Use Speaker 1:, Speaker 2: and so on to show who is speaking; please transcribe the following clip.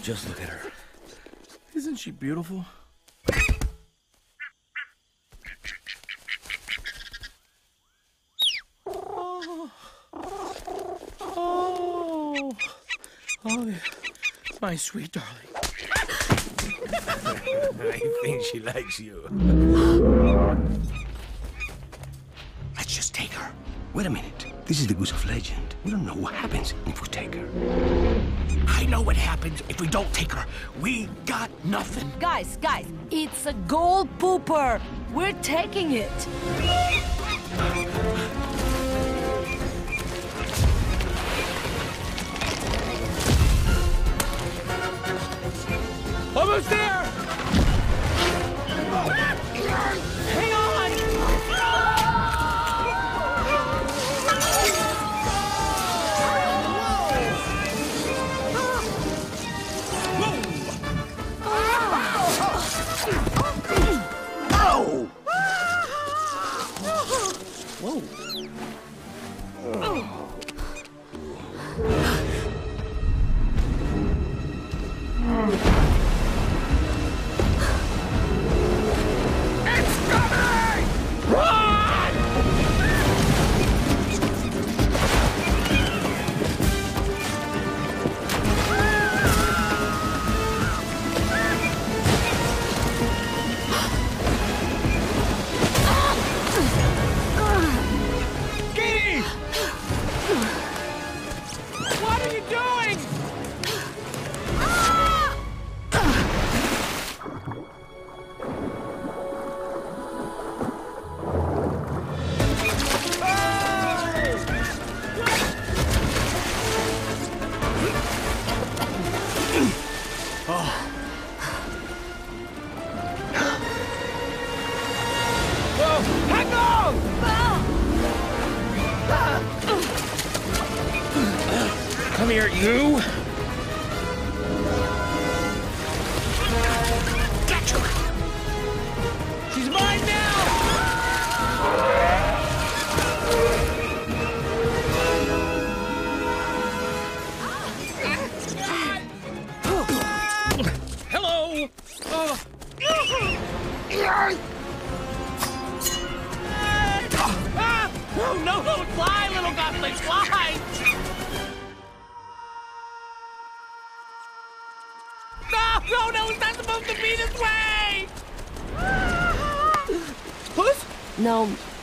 Speaker 1: Just look at her. Isn't she beautiful? Oh, my sweet darling.
Speaker 2: I think she likes you.
Speaker 3: Let's just take her. Wait a minute. This is the Goose of Legend. We don't know what happens if we take her.
Speaker 2: I know what happens if we don't take her. We got nothing.
Speaker 4: Guys, it's a gold pooper. We're taking it.
Speaker 1: Almost there! Hang on! Come here, you!
Speaker 2: Gotcha!
Speaker 1: She's mine now! Hello! No, fly, little gosling, fly! No, it's not supposed to be this way! Puss?
Speaker 4: No,